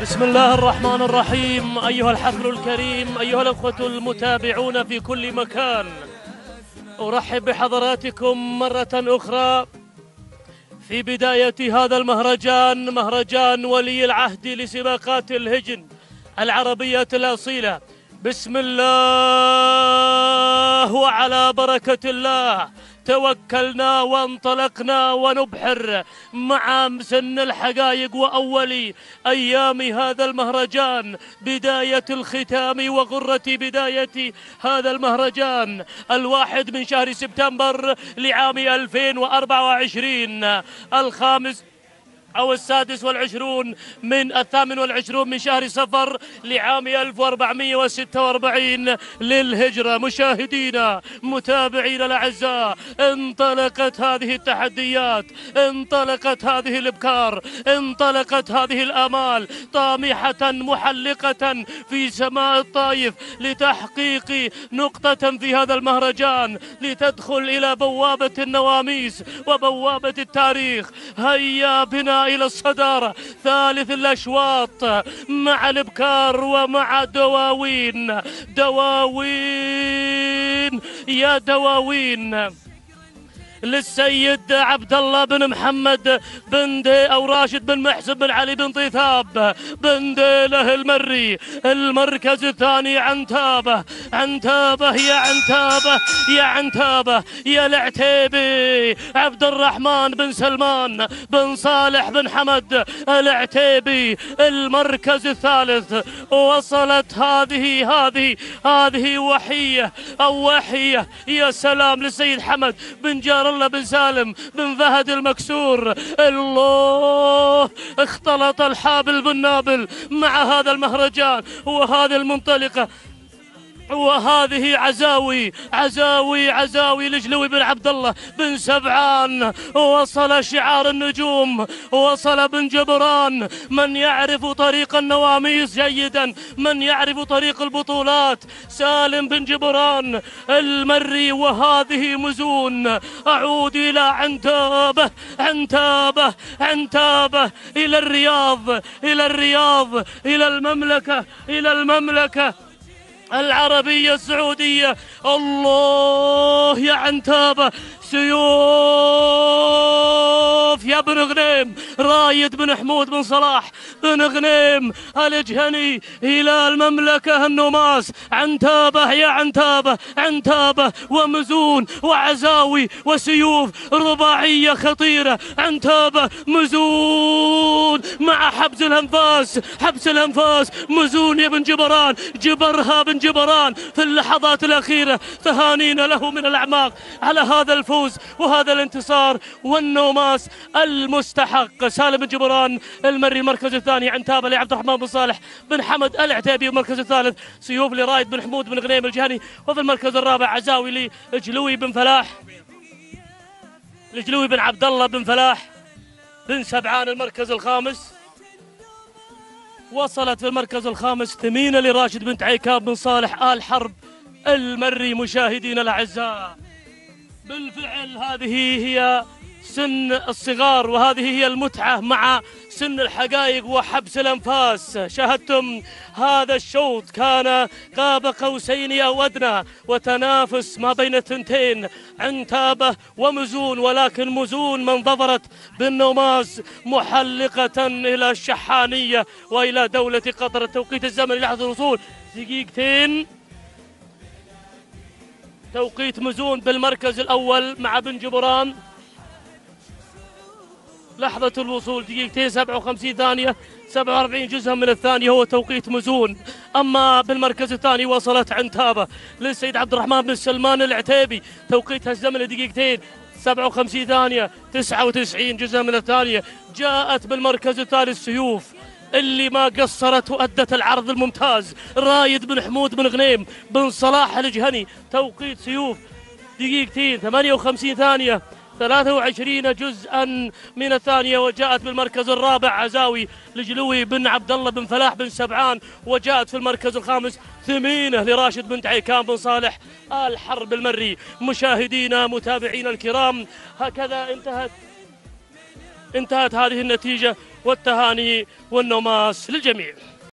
بسم الله الرحمن الرحيم. أيها الحفل الكريم، أيها الأخوة المتابعون في كل مكان، أرحب بحضراتكم مرة أخرى في بداية هذا المهرجان، مهرجان ولي العهد لسباقات الهجن العربية الأصيلة. بسم الله وعلى بركة الله توكلنا وانطلقنا ونبحر مع سن الحقائق وأول أيام هذا المهرجان، بداية الختام وغرة بداية هذا المهرجان، 1 من شهر سبتمبر لعام 2024، الخامس أو 26 من 28 من شهر صفر لعام 1446 للهجرة. مشاهدينا متابعينا الأعزاء، انطلقت هذه التحديات، انطلقت هذه الإبكار، انطلقت هذه الآمال طامحة محلقة في سماء الطايف لتحقيق نقطة في هذا المهرجان، لتدخل إلى بوابة النواميس وبوابة التاريخ. هيا بنا إلى الصدارة، ثالث الأشواط مع الإبكار ومع دواوين. دواوين يا دواوين للسيد عبد الله بن محمد بن دي أو راشد بن محسن بن علي بن طيثاب بن ديله المري. المركز الثاني عنتابة، عنتابة يا عنتابة يا عنتابة يا العتيبي عبد الرحمن بن سلمان بن صالح بن حمد العتيبي. المركز الثالث وصلت هذه وحية أو وحية، يا سلام، للسيد حمد بن جار الله بن سالم بن فهد المكسور. الله، اختلط الحابل بالنابل مع هذا المهرجان وهذه المنطلقة، وهذه عزاوي لجلوي بن عبد الله بن سبعان. وصل شعار النجوم، وصل بن جبران، من يعرف طريق النواميس جيدا، من يعرف طريق البطولات، سالم بن جبران المري. وهذه مزون. أعود إلى عنتابة إلى الرياض إلى المملكة العربية السعودية. الله يا عنتابة، سيوف يا بن غنيم، رايد بن حمود بن صلاح بن غنيم الجهني إلى المملكة النماس. عنتابة يا عنتابة ومزون وعزاوي وسيوف، رباعية خطيرة. عنتابة مزون مع حبس الأنفاس، مزون يا بن جبران، جبرها بن جبران في اللحظات الأخيرة. تهانينا له من الأعماق على هذا الفوز وهذا الانتصار والنوماس المستحق. سالم بن جبران المري المركز الثاني، عنتابة لعبد الرحمن بن صالح بن حمد العتيبي المركز الثالث، سيوف لرايد بن حمود بن غنيم الجهني. وفي المركز الرابع عزاوي لجلوي بن فلاح، لجلوي بن عبد الله بن فلاح بن سبعان المركز الخامس. وصلت في المركز الخامس ثمينة لراشد بنت عيكاب بن صالح آل حرب المري. مشاهدينا الأعزاء، بالفعل هذه هي سن الصغار، وهذه هي المتعة مع سن الحقائق وحبس الأنفاس. شاهدتم هذا الشوط كان قاب قوسين أو أدنى، وتنافس ما بين الثنتين، عنتابة ومزون، ولكن مزون من ظفرت بالنوماس محلقة إلى الشحانية وإلى دولة قطر. التوقيت الزمني لحظة الوصول 2 دقيقة. توقيت مزون بالمركز الأول مع بن جبران، لحظة الوصول 2 57 ثانية 47 جزءا من الثانية هو توقيت مزون. أما بالمركز الثاني وصلت عنتابة للسيد عبد الرحمن بن سلمان العتيبي، توقيتها الزمني 2 57 ثانية 99 جزءا من الثانية. جاءت بالمركز الثالث سيوف اللي ما قصرت وأدت العرض الممتاز، رايد بن حمود بن غنيم بن صلاح الجهني، توقيت سيوف 2 58 ثانية 23 جزءا من الثانية. وجاءت بالمركز الرابع عزاوي لجلوي بن عبد الله بن فلاح بن سبعان. وجاءت في المركز الخامس ثمينة لراشد بنت عيكام بن صالح آل حرب المري. مشاهدينا متابعينا الكرام، هكذا انتهت انتهت هذه النتيجة، والتهاني والنوماس للجميع.